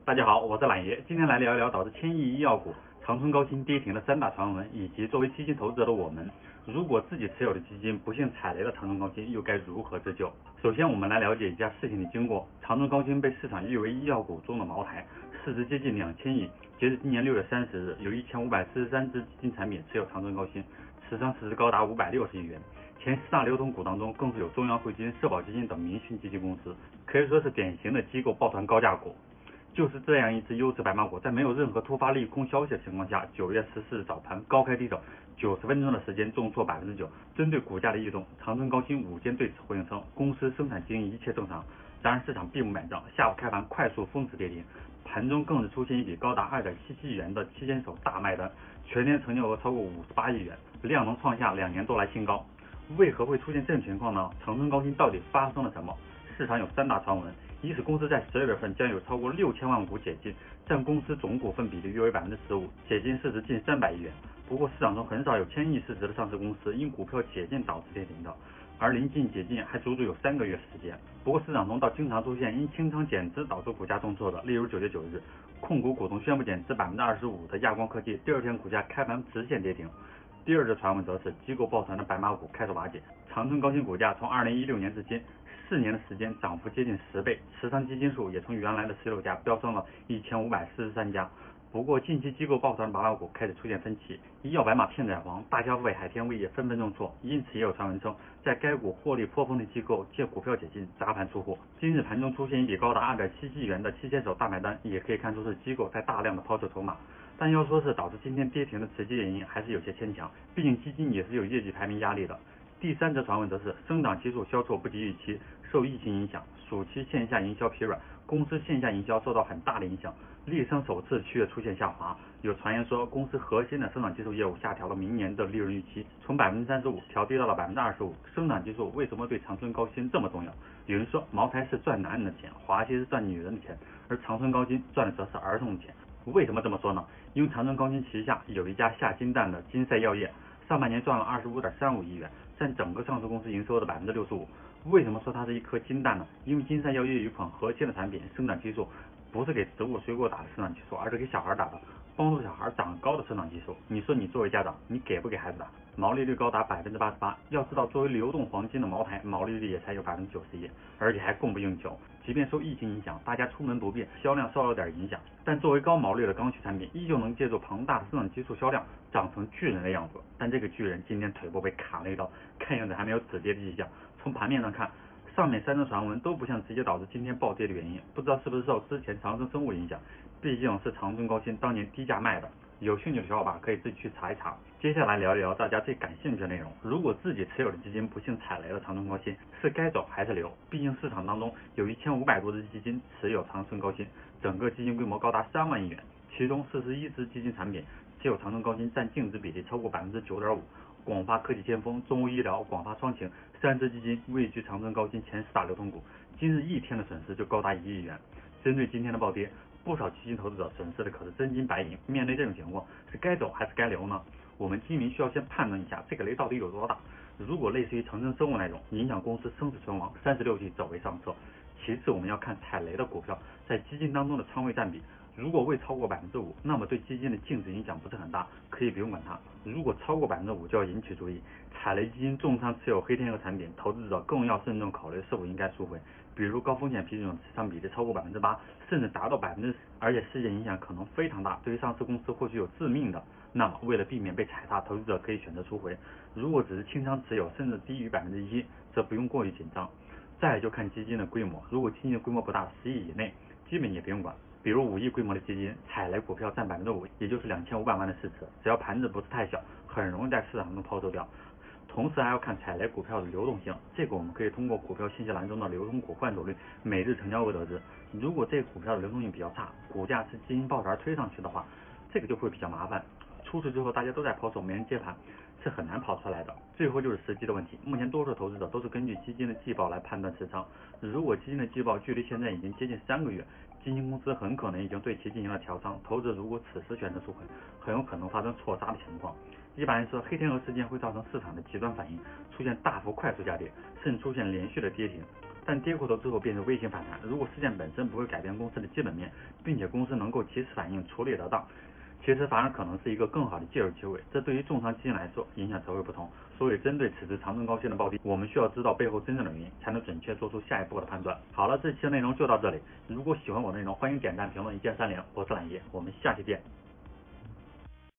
大家好，我是懒爷，今天来聊一聊导致千亿医药股长春高新跌停的3大传闻，以及作为基金投资者的我们，如果自己持有的基金不幸踩雷了长春高新，又该如何自救？首先，我们来了解一下事情的经过。长春高新被市场誉为医药股中的茅台，市值接近2000亿。截至今年6月30日，有1543只基金产品持有长春高新，持仓市值高达560亿元。前4大流通股当中，更是有中央汇金、社保基金等民讯基金公司，可以说是典型的机构抱团高价股。就是这样一只优质白马股，在没有任何突发利空消息的情况下，9月14日早盘高开低走，90分钟的时间重挫9%。针对股价的异动，长春高新午间对此回应称，公司生产经营一切正常。然而市场并不买账，下午开盘快速封死跌停，盘中更是出现一笔高达2.77亿元的期间手大卖单，全天成交额超过58亿元，量能创下2年多来新高。为何会出现这种情况呢？长春高新到底发生了什么？市场有3大传闻，一是公司在12月份将有超过6000万股解禁，占公司总股份比例约为15%，解禁市值近300亿元。不过市场中很少有1000亿市值的上市公司因股票解禁导致跌停的，而临近解禁还足足有3个月时间。不过市场中倒经常出现因清仓减资导致股价重挫的，例如9月9日，控股股东宣布减资25%的亚光科技，第二天股价开盘直线跌停。第二则传闻则是机构抱团的白马股开始瓦解，长春高新股价从2016年至今4年的时间涨幅接近10倍，持仓基金数也从原来的16家飙升了1543家。不过近期机构抱团的白马股开始出现分歧，医药白马片仔癀、大消费、海天味业纷纷重挫，因此也有传闻称，在该股获利颇丰的机构借股票解禁砸盘出货。今日盘中出现一笔高达2.77亿元的期间手大买单，也可以看出是机构在大量的抛售筹码。但要说是导致今天跌停的直接原因，还是有些牵强，毕竟基金也是有业绩排名压力的。第3则传闻则是生长激素销售不及预期，受疫情影响，暑期线下营销疲软，公司线下营销受到很大的影响，利生首次7月出现下滑。有传言说公司核心的生长激素业务下调了明年的利润预期，从35%调低到了25%。生长激素为什么对长春高新这么重要？有人说茅台是赚男人的钱，华西是赚女人的钱，而长春高新赚的则是儿童的钱。为什么这么说呢？因为长春高新旗下有一家下金蛋的金赛药业，上半年赚了25.35亿元，占整个上市公司营收的65%。为什么说它是一颗金蛋呢？因为金赛药业有一款核心的产品生长激素，不是给植物水果打的生长激素，而是给小孩打的，帮助小孩长高的生长激素。你说你作为家长，你给不给孩子打？毛利率高达88%。要知道，作为流动黄金的茅台，毛利率也才有91%，而且还供不应求。即便受疫情影响，大家出门不便，销量受到点影响，但作为高毛利的刚需产品，依旧能借助庞大的生长激素销量长成巨人的样子。但这个巨人今天腿部被砍了一刀，看样子还没有止跌的迹象。从盘面上看，上面3则传闻都不像直接导致今天暴跌的原因，不知道是不是受之前长生生物影响，毕竟是长春高新当年低价卖的。有兴趣的小伙伴可以自己去查一查。接下来聊一聊大家最感兴趣的内容，如果自己持有的基金不幸踩雷了长春高新，是该走还是留？毕竟市场当中有1500多只基金持有长春高新，整个基金规模高达3万亿元，其中41只基金产品持有长春高新占净值比例超过9.5%。广发科技先锋、中欧医疗、广发双擎3只基金位居长春高新前4大流通股，今日一天的损失就高达1亿元。针对今天的暴跌，不少基金投资者损失的可是真金白银。面对这种情况，是该走还是该留呢？我们基民需要先判断一下这个雷到底有多大。如果类似于长生生物那种影响公司生死存亡，36季走为上策。其次，我们要看踩雷的股票在基金当中的仓位占比，如果未超过5%，那么对基金的净值影响不是很大，可以不用管它。如果超过5%，就要引起注意。踩雷基金重仓持有黑天鹅产品，投资者更要慎重考虑是否应该赎回。比如高风险品种持仓比例超过8%，甚至达到10%，而且事件影响可能非常大，对于上市公司或许有致命的，那么为了避免被踩踏，投资者可以选择赎回。如果只是清仓持有，甚至低于1%，则不用过于紧张。再来就看基金的规模，如果基金的规模不大，10亿以内，基本也不用管。比如5亿规模的基金，踩雷股票占5%，也就是2500万的市值，只要盘子不是太小，很容易在市场中抛售掉。同时还要看踩雷股票的流动性，这个我们可以通过股票信息栏中的流通股换手率、每日成交额得知。如果这个股票的流动性比较差，股价是基金抱团推上去的话，这个就会比较麻烦。出事之后大家都在抛售，没人接盘，是很难跑出来的。最后就是时机的问题，目前多数投资者都是根据基金的季报来判断持仓。如果基金的季报距离现在已经接近3个月，基金公司很可能已经对其进行了调仓，投资者如果此时选择赎回，很有可能发生错杀的情况。一般来说，黑天鹅事件会造成市场的极端反应，出现大幅快速下跌，甚至出现连续的跌停。 但跌过头之后变成微型反弹。如果事件本身不会改变公司的基本面，并且公司能够及时反应处理得当，其实反而可能是一个更好的介入机会，这对于重仓基金来说影响才会不同。所以针对此次长春高新的暴跌，我们需要知道背后真正的原因，才能准确做出下一步的判断。好了，这期的内容就到这里，如果喜欢我的内容，欢迎点赞、评论、一键三连。我是懒爷，我们下期见。